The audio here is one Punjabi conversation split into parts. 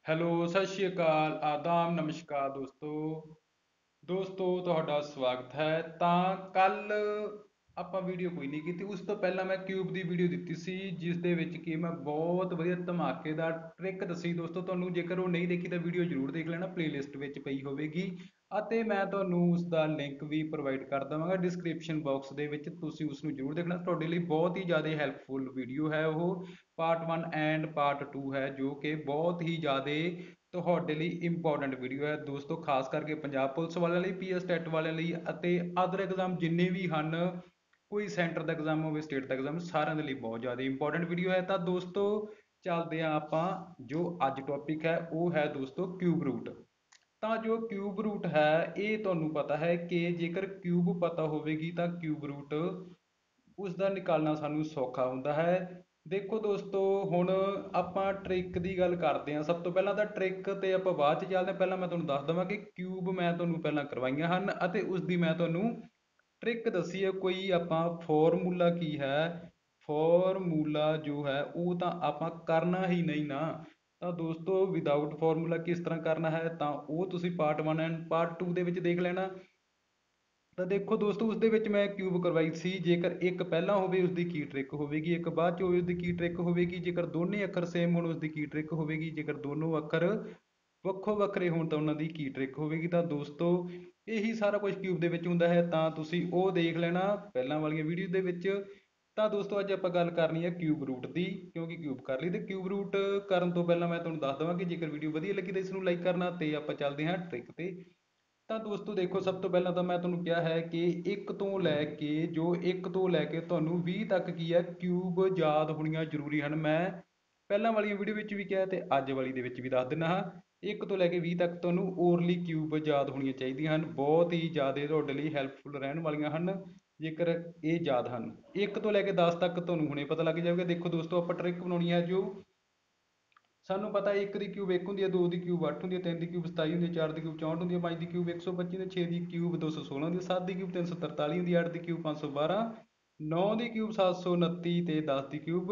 ਹੈਲੋ ਸਤਿ ਸ਼੍ਰੀ ਅਕਾਲ ਆਦਾਬ ਨਮਸਕਾਰ ਦੋਸਤੋ ਤੁਹਾਡਾ ਸਵਾਗਤ ਹੈ। ਤਾਂ ਕੱਲ ਆਪਾਂ ਵੀਡੀਓ ਕੋਈ ਨਹੀਂ ਕੀਤੀ, ਉਸ ਤੋਂ ਪਹਿਲਾਂ ਮੈਂ ਕਿਊਬ ਦੀ ਵੀਡੀਓ ਦਿੱਤੀ ਸੀ ਜਿਸ ਦੇ ਵਿੱਚ ਕਿ ਮੈਂ ਬਹੁਤ ਵਧੀਆ ਧਮਾਕੇਦਾਰ ਟ੍ਰਿਕ ਦੱਸੀ ਦੋਸਤੋ। ਤੁਹਾਨੂੰ ਜੇਕਰ ਉਹ ਨਹੀਂ ਦੇਖੀ ਤਾਂ ਵੀਡੀਓ ਜ਼ਰੂਰ ਦੇਖ ਲੈਣਾ, ਪਲੇਲਿਸਟ ਵਿੱਚ ਪਈ ਹੋਵੇਗੀ ਅਤੇ ਮੈਂ ਤੁਹਾਨੂੰ ਉਸ ਦਾ ਲਿੰਕ ਵੀ ਪ੍ਰੋਵਾਈਡ ਕਰ ਦੇਵਾਂਗਾ ਡਿਸਕ੍ਰਿਪਸ਼ਨ ਬਾਕਸ ਦੇ ਵਿੱਚ। ਤੁਸੀਂ ਉਸ ਨੂੰ ਜ਼ਰੂਰ ਦੇਖਣਾ, ਤੁਹਾਡੇ ਲਈ ਬਹੁਤ ਹੀ ਜ਼ਿਆਦਾ ਹੈਲਪਫੁਲ ਵੀਡੀਓ ਹੈ। ਉਹ ਪਾਰਟ 1 ਐਂਡ ਪਾਰਟ 2 ਹੈ ਜੋ ਕਿ ਬਹੁਤ ਹੀ ਜ਼ਿਆਦਾ ਤੁਹਾਡੇ ਲਈ ਇੰਪੋਰਟੈਂਟ ਵੀਡੀਓ ਹੈ ਦੋਸਤੋ, ਖਾਸ ਕਰਕੇ ਪੰਜਾਬ ਪੁਲਿਸ ਵਾਲਿਆਂ ਲਈ, ਪੀਐਸ ਟੈਟ ਵਾਲਿਆਂ ਲਈ ਅਤੇ ਅਦਰ ਐਗਜ਼ਾਮ ਜਿੰਨੇ ਵੀ ਹਨ, ਕੋਈ ਸੈਂਟਰ ਦਾ ਐਗਜ਼ਾਮ ਹੋਵੇ, ਸਟੇਟ ਦਾ ਐਗਜ਼ਾਮ, ਸਾਰਿਆਂ ਦੇ ਲਈ ਬਹੁਤ ਜ਼ਿਆਦਾ ਇੰਪੋਰਟੈਂਟ ਵੀਡੀਓ ਹੈ। ਤਾਂ ਦੋਸਤੋ ਚੱਲਦੇ ਹਾਂ ਆਪਾਂ, ਜੋ ਅੱਜ ਟੌਪਿਕ ਹੈ ਉਹ ਹੈ ਦੋਸਤੋ ਕਿਊਬ ਰੂਟ। ਤਾਂ ਜੋ ਕਿਊਬ ਰੂਟ ਹੈ, ਇਹ ਤੁਹਾਨੂੰ ਪਤਾ ਹੈ ਕਿ ਜੇਕਰ ਕਿਊਬ ਪਤਾ ਹੋਵੇਗੀ ਤਾਂ ਕਿਊਬ ਰੂਟ ਉਸ ਦਾ ਨਿਕਾਲਣਾ ਸਾਨੂੰ ਸੌਖਾ ਹੁੰਦਾ ਹੈ। ਦੇਖੋ ਦੋਸਤੋ, ਹੁਣ ਆਪਾਂ ਟ੍ਰਿਕ ਦੀ ਗੱਲ ਕਰਦੇ ਹਾਂ। ਸਭ ਤੋਂ ਪਹਿਲਾਂ ਤਾਂ ਟ੍ਰਿਕ ਤੇ ਆਪਾਂ ਬਾਅਦ ਚ ਚੱਲਦੇ ਹਾਂ। ਪਹਿਲਾਂ ਮੈਂ ਤੁਹਾਨੂੰ ਦੱਸ ਦੇਵਾਂ ਕਿ ਕਿਊਬ ਮੈਂ ਤੁਹਾਨੂੰ ਪਹਿਲਾਂ ਕਰਵਾਈਆਂ ਹਨ ਅਤੇ ਉਸ ਦੀ ਮੈਂ ਤੁਹਾਨੂੰ ਟ੍ਰਿਕ ਦੱਸੀ ਹੈ। ਕੋਈ ਆਪਾਂ ਫਾਰਮੂਲਾ ਕੀ ਹੈ, ਫਾਰਮੂਲਾ ਜੋ ਹੈ ਉਹ ਤਾਂ ਆਪਾਂ ਕਰਨਾ ਹੀ ਨਹੀਂ ਨਾ। ਤਾਂ ਦੋਸਤੋ ਵਿਦਆਊਟ ਫਾਰਮੂਲਾ ਕਿਸ ਤਰ੍ਹਾਂ ਕਰਨਾ ਹੈ, ਤਾਂ ਉਹ ਤੁਸੀਂ ਪਾਰਟ 1 ਐਂਡ ਪਾਰਟ 2 ਦੇ ਵਿੱਚ ਦੇਖ ਲੈਣਾ। ਤਾਂ ਦੇਖੋ ਦੋਸਤੋ, ਉਸ ਦੇ ਵਿੱਚ ਮੈਂ ਕਿਊਬ ਕਰਵਾਈ ਸੀ। ਜੇਕਰ ਇੱਕ ਪਹਿਲਾਂ ਹੋਵੇ ਉਸ ਦੀ ਕੀ ਟ੍ਰਿਕ ਹੋਵੇਗੀ, ਇੱਕ ਬਾਅਦ ਚ ਹੋਵੇ ਉਸ ਦੀ ਕੀ ਟ੍ਰਿਕ ਹੋਵੇਗੀ। ਜੇਕਰ ਦੋਨੇ ਅੱਖਰ ਸੇਮ ਹੋਣ ਉਸ ਦੀ ਕੀ ਟ੍ਰਿਕ ਹੋਵੇਗੀ, ਜੇਕਰ ਦੋਨੋਂ ਅੱਖਰ ਵੱਖੋ ਵੱਖਰੇ ਹੋਣ ਤਾਂ ਉਹਨਾਂ ਦੀ ਕੀ ਟ੍ਰਿਕ ਹੋਵੇਗੀ। ਤਾਂ ਦੋਸਤੋ ਇਹੀ ਸਾਰਾ ਕੁਝ ਕਿਊਬ ਦੇ ਵਿੱਚ ਹੁੰਦਾ ਹੈ, ਤਾਂ ਤੁਸੀਂ ਉਹ ਦੇਖ ਲੈਣਾ ਪਹਿਲਾਂ ਵਾਲੀਆਂ ਵੀਡੀਓ ਦੇ ਵਿੱਚ। ਤਾਂ ਦੋਸਤੋ ਅੱਜ ਆਪਾਂ ਗੱਲ ਕਰਨੀ ਹੈ ਕਿਊਬ ਰੂਟ ਦੀ, ਕਿਉਂਕਿ ਕਿਊਬ ਕਰ ਲਈ। ਤੇ ਕਿਊਬ ਰੂਟ ਕਰਨ ਤੋਂ ਪਹਿਲਾਂ ਮੈਂ ਤੁਹਾਨੂੰ ਦੱਸ ਦੇਵਾਂ ਕਿ ਜੇਕਰ ਵੀਡੀਓ ਵਧੀਆ ਲੱਗੀ ਤਾਂ ਇਸ ਨੂੰ ਲਾਈਕ ਕਰਨਾ, ਤੇ ਆਪਾਂ ਚੱਲਦੇ ਹਾਂ ਟ੍ਰਿਕ ਤੇ। ਤਾਂ ਦੋਸਤੋ ਦੇਖੋ, ਸਭ ਤੋਂ ਪਹਿਲਾਂ ਤਾਂ ਮੈਂ ਤੁਹਾਨੂੰ ਕਿਹਾ ਹੈ ਕਿ 1 ਤੋਂ ਲੈ ਕੇ, ਜੋ 1 ਤੋਂ ਲੈ ਕੇ ਤੁਹਾਨੂੰ 20 ਤੱਕ ਕੀ ਹੈ ਕਿਊਬ ਯਾਦ ਹੋਣੀਆਂ ਜ਼ਰੂਰੀ ਹਨ। ਮੈਂ ਪਹਿਲਾਂ ਵਾਲੀਆਂ ਵੀਡੀਓ ਵਿੱਚ ਵੀ ਕਿਹਾ ਤੇ ਅੱਜ ਵਾਲੀ ਦੇ ਵਿੱਚ ਵੀ ਦੱਸ ਦਿੰਦਾ ਹਾਂ, 1 ਤੋਂ ਲੈ ਕੇ 20 ਤੱਕ ਤੁਹਾਨੂੰ ਓਰਲੀ ਕਿਊਬ ਯਾਦ ਹੋਣੀਆਂ ਚਾਹੀਦੀਆਂ ਹਨ। ਬਹੁਤ ਹੀ ਜ਼ਿਆਦਾ ਤੁਹਾਡੇ ਲਈ ਹੈਲਪਫੁਲ ਰਹਿਣ ਵਾਲੀਆਂ ਹਨ ਜੇਕਰ ਇਹ ਯਾਦ ਹਨ। 1 ਤੋਂ ਲੈ ਕੇ 10 ਤੱਕ ਤੁਹਾਨੂੰ ਹੁਣੇ ਪਤਾ ਲੱਗ ਜਾਵੇਗਾ। ਦੇਖੋ ਦੋਸਤੋ, ਆਪਾਂ ਟ੍ਰਿਕ ਬਣਾਉਣੀ ਹੈ ਜੋ ਸਾਨੂੰ ਪਤਾ ਹੈ। 1 ਦੀ ਕਿਊਬ 1 ਹੁੰਦੀ ਹੈ, 2 ਦੀ ਕਿਊਬ 8 ਹੁੰਦੀ ਹੈ, 3 ਦੀ ਕਿਊਬ 27 ਹੁੰਦੀ ਹੈ, 4 ਦੀ ਕਿਊਬ 64 ਹੁੰਦੀ ਹੈ, 5 ਦੀ ਕਿਊਬ 125 ਹੁੰਦੀ ਹੈ, 6 ਦੀ ਕਿਊਬ 216 ਹੁੰਦੀ ਹੈ, 7 ਦੀ ਕਿਊਬ 343 ਹੁੰਦੀ ਹੈ, 8 ਦੀ ਕਿਊਬ 512, 9 ਦੀ ਕਿਊਬ 729 ਤੇ 10 ਦੀ ਕਿਊਬ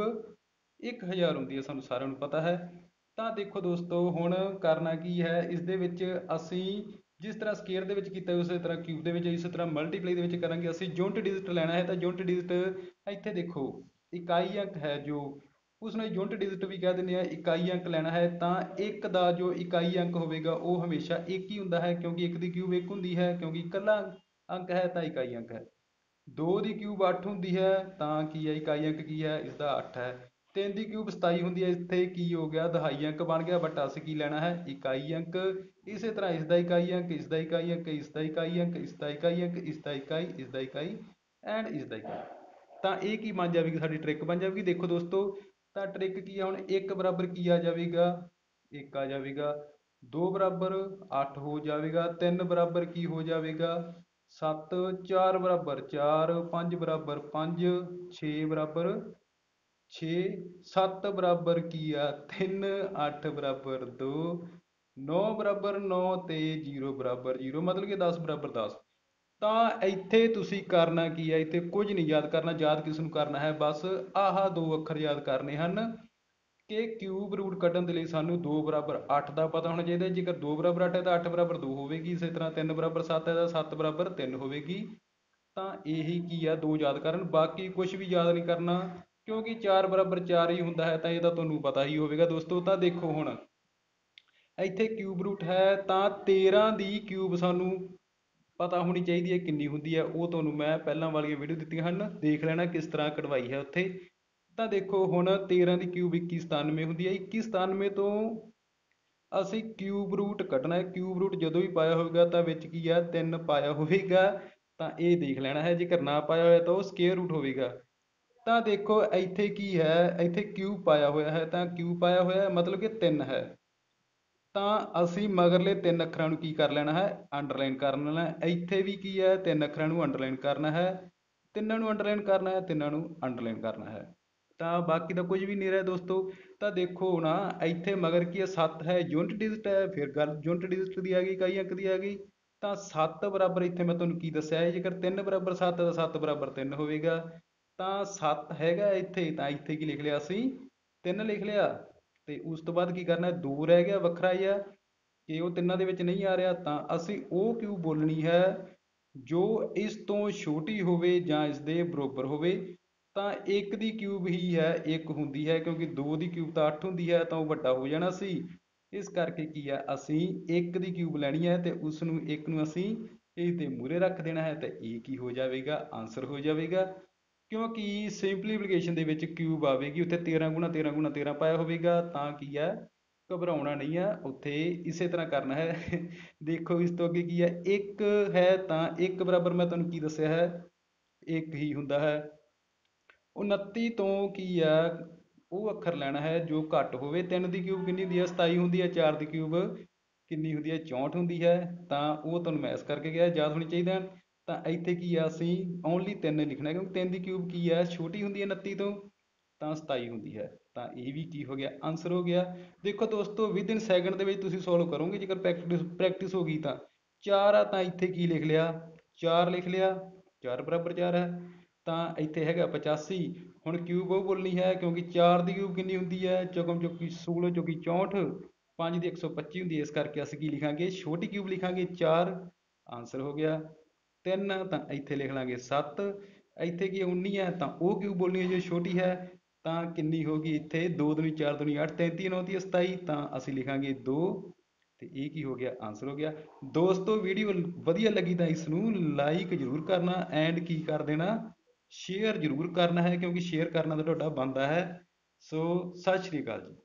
1000 ਹੁੰਦੀ ਹੈ, ਸਾਨੂੰ ਸਾਰਿਆਂ ਨੂੰ ਪਤਾ ਹੈ। ਤਾਂ ਦੇਖੋ ਦੋਸਤੋ, ਹੁਣ ਕਰਨਾ ਕੀ ਹੈ, ਇਸ ਦੇ ਵਿੱਚ ਅਸੀਂ ਜਿਸ ਤਰ੍ਹਾਂ ਸਕੇਅਰ ਦੇ ਵਿੱਚ ਕੀਤਾ ਉਸੇ ਤਰ੍ਹਾਂ ਕਿਊਬ ਦੇ ਵਿੱਚ, ਇਸੇ ਤਰ੍ਹਾਂ ਮਲਟੀਪਲਾਈ ਦੇ ਵਿੱਚ ਕਰਾਂਗੇ। ਅਸੀਂ ਯੂਨਿਟ ਡਿਜਿਟ ਲੈਣਾ ਹੈ, ਤਾਂ ਯੂਨਿਟ ਡਿਜਿਟ ਇੱਥੇ ਦੇਖੋ ਇਕਾਈ ਅੰਕ ਹੈ ਜੋ ਉਸਨੂੰ ਯੂਨਿਟ ਡਿਜਿਟ ਵੀ ਕਹਿ ਦਿੰਦੇ ਆ। ਇਕਾਈ ਅੰਕ ਲੈਣਾ ਹੈ ਤਾਂ 1 ਦਾ ਜੋ ਇਕਾਈ ਅੰਕ ਹੋਵੇਗਾ ਉਹ ਹਮੇਸ਼ਾ 1 ਹੀ ਹੁੰਦਾ ਹੈ, ਕਿਉਂਕਿ 1 ਦੀ ਕਿਊਬ 1 ਹੁੰਦੀ ਹੈ, ਕਿਉਂਕਿ ਇਕੱਲਾ ਅੰਕ ਹੈ ਤਾਂ ਇਕਾਈ ਅੰਕ ਹੈ। 2 ਦੀ ਕਿਊਬ 8 ਹੁੰਦੀ ਹੈ ਤਾਂ ਕੀ ਹੈ, ਇਕਾਈ ਅੰਕ ਕੀ ਹੈ, ਇਸਦਾ 8 ਹੈ। 3 ਦੀ ਕਿਊਬ 27 ਹੁੰਦੀ ਹੈ, ਇੱਥੇ ਕੀ ਹੋ ਗਿਆ, ਦਹਾਈ ਅੰਕ ਬਣ ਗਿਆ, ਬਟ ਅਸੀਂ ਕੀ ਲੈਣਾ ਹੈ, ਇਕਾਈ ਅੰਕ। ਇਸੇ ਤਰ੍ਹਾਂ ਇਸਦਾ ਇਕਾਈ ਅੰਕ, ਇਸਦਾ ਇਕਾਈ ਅੰਕ, ਇਸਦਾ ਇਕਾਈ ਅੰਕ, ਇਸਦਾ ਇਕਾਈ ਅੰਕ, ਇਸਦਾ ਇਕਾਈ, ਇਸਦਾ ਇਕਾਈ ਐਂਡ ਇਸਦਾ ਇਕਾਈ। ਤਾਂ ਇਹ ਕੀ ਬਣ ਜਾਵੇਗੀ, ਸਾਡੀ ਟ੍ਰਿਕ ਬਣ ਜਾਵੇਗੀ। ਦੇਖੋ ਦੋਸਤੋ, ਤਾਂ ਟ੍ਰਿਕ ਕੀ ਹੈ, ਹੁਣ 1 ਬਰਾਬਰ ਕੀ ਆ ਜਾਵੇਗਾ, 1 ਆ ਜਾਵੇਗਾ। 2 ਬਰਾਬਰ 8 ਹੋ ਜਾਵੇਗਾ। 3 ਬਰਾਬਰ ਕੀ ਹੋ ਜਾਵੇਗਾ, 7। 4 ਬਰਾਬਰ 4, 5 ਬਰਾਬਰ 5, 6 ਬਰਾਬਰ 6, 7 ਬਰਾਬਰ ਕੀ ਆ 3, 8 ਬਰਾਬਰ 2, 9 ਬਰਾਬਰ 9 ਤੇ 0 ਬਰਾਬਰ 0, ਮਤਲਬ ਕਿ 10 ਬਰਾਬਰ 10। ਤਾਂ ਇੱਥੇ ਤੁਸੀਂ ਕਰਨਾ ਕੀ ਹੈ, ਇੱਥੇ ਕੁਝ ਨਹੀਂ ਯਾਦ ਕਰਨਾ। ਯਾਦ ਕਿਸ ਨੂੰ ਕਰਨਾ ਹੈ, ਬਸ ਆਹ ਦੋ ਅੱਖਰ ਯਾਦ ਕਰਨੇ ਹਨ ਕਿ ਕਿਊਬ ਰੂਟ ਕੱਢਣ ਦੇ ਲਈ ਸਾਨੂੰ 2 ਬਰਾਬਰ 8 ਦਾ ਪਤਾ ਹੋਣਾ ਚਾਹੀਦਾ। ਜੇਕਰ 2 ਬਰਾਬਰ 8 ਹੈ ਤਾਂ 8 ਬਰਾਬਰ 2 ਹੋਵੇਗੀ। ਇਸੇ ਤਰ੍ਹਾਂ 3 ਬਰਾਬਰ 7 ਹੈ ਤਾਂ 7 ਬਰਾਬਰ 3 ਹੋਵੇਗੀ। ਤਾਂ ਇਹੀ ਕੀ ਆ, 2 ਯਾਦ ਕਰਨ, ਬਾਕੀ ਕੁਝ ਵੀ ਯਾਦ ਨਹੀਂ ਕਰਨਾ, ਕਿਉਂਕਿ 4 ਬਰਾਬਰ 4 ਹੀ ਹੁੰਦਾ ਹੈ, ਤਾਂ ਇਹ ਤਾਂ ਤੁਹਾਨੂੰ ਪਤਾ ਹੀ ਹੋਵੇਗਾ ਦੋਸਤੋ। ਤਾਂ ਦੇਖੋ ਹੁਣ ਇੱਥੇ ਕਿਊਬ ਰੂਟ ਹੈ ਤਾਂ 13 ਦੀ ਕਿਊਬ ਸਾਨੂੰ ਪਤਾ ਹੋਣੀ ਚਾਹੀਦੀ ਹੈ ਕਿੰਨੀ ਹੁੰਦੀ ਹੈ। ਉਹ ਤੁਹਾਨੂੰ ਮੈਂ ਪਹਿਲਾਂ ਵਾਲੀਆਂ ਵੀਡੀਓ ਦਿੱਤੀਆਂ ਹਨ, ਦੇਖ ਲੈਣਾ ਕਿਸ ਤਰ੍ਹਾਂ ਕਢਵਾਈ ਹੈ ਉੱਥੇ। ਤਾਂ ਦੇਖੋ ਹੁਣ 13 ਦੀ ਕਿਊਬ 2197 ਹੁੰਦੀ ਹੈ। 2197 ਤੋਂ ਅਸੀਂ ਕਿਊਬ ਰੂਟ ਕੱਢਣਾ ਹੈ। ਕਿਊਬ ਰੂਟ ਜਦੋਂ ਵੀ ਪਾਇਆ ਹੋਵੇਗਾ ਤਾਂ ਵਿੱਚ ਕੀ ਹੈ, 3 ਪਾਇਆ ਹੋਵੇਗਾ, ਤਾਂ ਇਹ ਦੇਖ ਲੈਣਾ ਹੈ। ਜੇਕਰ ਨਾ ਪਾਇਆ ਹੋਇਆ ਤਾਂ ਉਹ ਸਕੇਅਰ ਰੂਟ ਹੋਵੇਗਾ। ਤਾਂ ਦੇਖੋ ਇੱਥੇ ਕੀ ਹੈ, ਇੱਥੇ ਕਿਊਬ ਪਾਇਆ ਹੋਇਆ ਹੈ, ਤਾਂ ਕਿਊਬ ਪਾਇਆ ਹੋਇਆ ਮਤਲਬ ਕਿ 3 ਹੈ। ਤਾਂ ਅਸੀਂ ਮਗਰਲੇ 3 ਅੱਖਰਾਂ ਨੂੰ ਕੀ ਕਰ ਲੈਣਾ ਹੈ, ਅੰਡਰਲਾਈਨ ਕਰ ਲੈਣਾ। ਇੱਥੇ ਵੀ ਕੀ ਹੈ, 3 ਅੱਖਰਾਂ ਨੂੰ ਅੰਡਰਲਾਈਨ ਕਰਨਾ ਹੈ, ਤਿੰਨਾਂ ਨੂੰ ਅੰਡਰਲਾਈਨ ਕਰਨਾ ਹੈ, ਤਿੰਨਾਂ ਨੂੰ ਅੰਡਰਲਾਈਨ ਕਰਨਾ ਹੈ। ਤਾਂ ਬਾਕੀ ਦਾ ਕੁਝ ਵੀ ਨਹੀਂ ਰਿਹਾ ਦੋਸਤੋ। ਤਾਂ ਦੇਖੋ ਨਾ, ਇੱਥੇ ਮਗਰ ਕੀ ਹੈ, 7 ਹੈ, ਯੂਨਿਟ ਡਿਜਿਟ ਹੈ, ਫਿਰ ਗੱਲ ਯੂਨਿਟ ਡਿਜਿਟ ਦੀ ਆ ਗਈ, ਇਕਾਈ ਅੰਕ ਦੀ ਆ ਗਈ। ਤਾਂ 7 ਬਰਾਬਰ ਇੱਥੇ ਮੈਂ ਤੁਹਾਨੂੰ ਕੀ ਦੱਸਿਆ ਹੈ, ਜੇਕਰ 3 ਬਰਾਬਰ 7 ਤਾਂ 7 ਬਰਾਬਰ 3 ਹੋਵੇਗਾ। ਤਾਂ 7 ਹੈਗਾ ਇੱਥੇ, ਤਾਂ ਇੱਥੇ ਕੀ ਲਿਖ ਲਿਆ ਅਸੀਂ, 3 ਲਿਖ ਲਿਆ। ਤੇ ਉਸ ਤੋਂ ਬਾਅਦ ਕੀ ਕਰਨਾ ਹੈ, 2 ਰਹਿ ਗਿਆ ਵੱਖਰਾ ਹੀ ਆ ਕਿ ਉਹ ਤਿੰਨਾਂ ਦੇ ਵਿੱਚ ਨਹੀਂ ਆ ਰਿਹਾ, ਤਾਂ ਅਸੀਂ ਉਹ ਕਿਊਬ ਬੋਲਣੀ ਹੈ ਜੋ ਇਸ ਤੋਂ ਛੋਟੀ ਹੋਵੇ ਜਾਂ ਇਸ ਦੇ ਬਰਾਬਰ ਹੋਵੇ। ਤਾਂ 1 ਦੀ ਕਿਊਬ ਹੀ ਹੈ 1 ਹੁੰਦੀ ਹੈ, ਕਿਉਂਕਿ 2 ਦੀ ਕਿਊਬ ਤਾਂ 8 ਹੁੰਦੀ ਹੈ, ਤਾਂ ਉਹ ਵੱਡਾ ਹੋ ਜਾਣਾ ਸੀ। ਇਸ ਕਰਕੇ ਕੀ ਹੈ, ਅਸੀਂ 1 ਦੀ ਕਿਊਬ ਲੈਣੀ ਹੈ ਤੇ ਉਸ ਨੂੰ 1 ਨੂੰ ਅਸੀਂ ਇਸ ਦੇ ਮੂਹਰੇ ਰੱਖ ਦੇਣਾ ਹੈ, ਤੇ ਇਹ ਕੀ ਹੋ ਜਾਵੇਗਾ, ਆਂਸਰ ਹੋ ਜਾਵੇਗਾ। ਕਿਉਂਕਿ ਸਿੰਪਲੀਫਿਕੇਸ਼ਨ ਦੇ ਵਿੱਚ ਕਿਊਬ ਆਵੇਗੀ, ਉੱਥੇ 13 ਗੁਣਾ 13 ਗੁਣਾ 13 ਪਾਇਆ ਹੋਵੇਗਾ, ਤਾਂ ਕੀ ਹੈ, ਘਬਰਾਉਣਾ ਨਹੀਂ ਹੈ, ਉੱਥੇ ਇਸੇ ਤਰ੍ਹਾਂ ਕਰਨਾ ਹੈ। ਦੇਖੋ ਇਸ ਤੋਂ ਅੱਗੇ ਕੀ ਹੈ, 1 ਹੈ ਤਾਂ 1 ਬਰਾਬਰ ਮੈਂ ਤੁਹਾਨੂੰ ਕੀ ਦੱਸਿਆ ਹੈ, 1 ਹੀ ਹੁੰਦਾ ਹੈ। 29 ਤੋਂ ਕੀ ਹੈ, ਉਹ ਅੱਖਰ ਲੈਣਾ ਹੈ ਜੋ ਘੱਟ ਹੋਵੇ। 3 ਦੀ ਕਿਊਬ ਕਿੰਨੀ ਹੁੰਦੀ ਹੈ, 27 ਹੁੰਦੀ ਹੈ। 4 ਦੀ ਕਿਊਬ ਕਿੰਨੀ ਹੁੰਦੀ ਹੈ, 64 ਹੁੰਦੀ ਹੈ। ਤਾਂ ਉਹ ਤੁਹਾਨੂੰ ਮੈਂ ਇਸ ਕਰਕੇ ਗਿਆ, ਯਾਦ ਹੋਣੀ ਚਾਹੀਦਾ। ਤਾਂ ਇੱਥੇ ਕੀ ਆ, ਅਸੀਂ ਓਨਲੀ 3 ਲਿਖਣਾ, ਕਿਉਂਕਿ 3 ਦੀ ਕਿਊਬ ਕੀ ਹੈ, ਛੋਟੀ ਹੁੰਦੀ ਹੈ 29 ਤੋਂ, ਤਾਂ 27 ਹੁੰਦੀ ਹੈ। ਤਾਂ ਇਹ ਵੀ ਕੀ ਹੋ ਗਿਆ, ਆਂਸਰ ਹੋ ਗਿਆ। ਦੇਖੋ ਦੋਸਤੋ, ਵਿਦਿਨ ਸੈਕਿੰਡ ਦੇ ਵਿੱਚ ਤੁਸੀਂ ਸੋਲਵ ਕਰੋਗੇ ਜੇਕਰ ਪ੍ਰੈਕਟਿਸ ਹੋ ਗਈ ਤਾਂ। 4 ਆ ਤਾਂ ਇੱਥੇ ਕੀ ਲਿਖ ਲਿਆ, 4 ਲਿਖ ਲਿਆ, 4 ਬਰਾਬਰ 4 ਹੈ। ਤਾਂ ਇੱਥੇ ਹੈਗਾ 85। ਹੁਣ ਕਿਊਬ ਉਹ ਬੋਲਣੀ ਹੈ, ਕਿਉਂਕਿ 4 ਦੀ ਕਿਊਬ ਕਿੰਨੀ ਹੁੰਦੀ ਹੈ, ਚੌਕਮ ਚੌਕੀ 16 ਚੌਕੀ 64, 5 ਦੀ 125 ਹੁੰਦੀ ਹੈ। ਇਸ ਕਰਕੇ ਅਸੀਂ ਕੀ ਲਿਖਾਂਗੇ, ਛੋਟੀ ਕਿਊਬ ਲਿਖਾਂਗੇ 4, ਆਂਸਰ ਹੋ ਗਿਆ। 3 ਤਾਂ ਇੱਥੇ ਲਿਖ ਲਾਂਗੇ 7। ਇੱਥੇ ਕੀ 19 ਹੈ, ਤਾਂ ਉਹ ਕਿਊਬ ਬੋਲਣੀ ਹੈ ਜੋ ਛੋਟੀ ਹੈ। ਤਾਂ ਕਿੰਨੀ ਹੋ ਗਈ ਇੱਥੇ, 2 ਦੂਣੀ 4 ਦੂਣੀ 8, 33 9 ਦੀ 27, ਤਾਂ ਅਸੀਂ ਲਿਖਾਂਗੇ 2। ਤੇ ਇਹ ਕੀ ਹੋ ਗਿਆ, ਆਂਸਰ ਹੋ ਗਿਆ। ਦੋਸਤੋ ਵੀਡੀਓ ਵਧੀਆ ਲੱਗੀ ਤਾਂ ਇਸ ਨੂੰ ਲਾਈਕ ਜ਼ਰੂਰ ਕਰਨਾ, ਐਂਡ ਕੀ ਕਰ ਦੇਣਾ, ਸ਼ੇਅਰ ਜ਼ਰੂਰ ਕਰਨਾ ਹੈ, ਕਿਉਂਕਿ ਸ਼ੇਅਰ ਕਰਨਾ ਤਾਂ ਤੁਹਾਡਾ ਬਣਦਾ ਹੈ। ਸੋ ਸਤਿ ਸ਼੍ਰੀ ਅਕਾਲ ਜੀ।